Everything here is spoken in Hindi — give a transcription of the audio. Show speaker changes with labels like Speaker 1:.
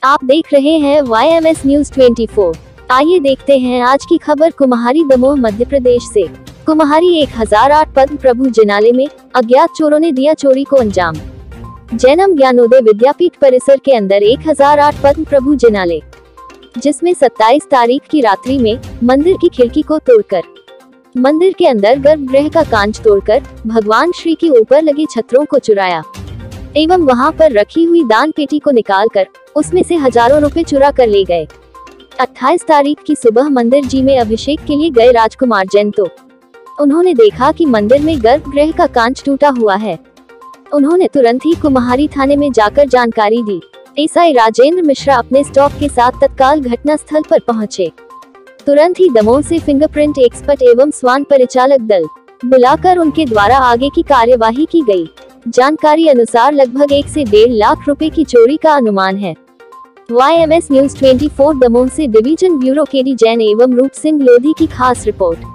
Speaker 1: आप देख रहे हैं YMS न्यूज 24। आइए देखते हैं आज की खबर कुम्हारी दमोह मध्य प्रदेश से। कुम्हारी 1008 पद्म प्रभु जिनाले में अज्ञात चोरों ने दिया चोरी को अंजाम। जैनम ज्ञानोदय विद्यापीठ परिसर के अंदर 1008 पद्म प्रभु जिनाले, जिसमें 27 तारीख की रात्रि में मंदिर की खिड़की को तोड़कर मंदिर के अंदर गर्भगृह का कांच तोड़कर भगवान श्री के ऊपर लगे छत्रों को चुराया एवं वहां पर रखी हुई दान पेटी को निकालकर उसमें से हजारों रुपए चुरा कर ले गए। 28 तारीख की सुबह मंदिर जी में अभिषेक के लिए गए राजकुमार जैन तो उन्होंने देखा कि मंदिर में गर्भगृह का कांच टूटा हुआ है। उन्होंने तुरंत ही कुम्हारी थाने में जाकर जानकारी दी। एसआई राजेंद्र मिश्रा अपने स्टाफ के साथ तत्काल घटना स्थल पर पहुंचे। तुरंत ही दमोह से फिंगरप्रिंट एक्सपर्ट एवं स्वान परिचालक दल बुलाकर उनके द्वारा आगे की कार्यवाही की गई। जानकारी अनुसार लगभग 1 से 1.5 लाख रुपए की चोरी का अनुमान है। YMS न्यूज 24 दमोह से डिवीजन ब्यूरो केडी जैन एवं रूप सिंह लोधी की खास रिपोर्ट।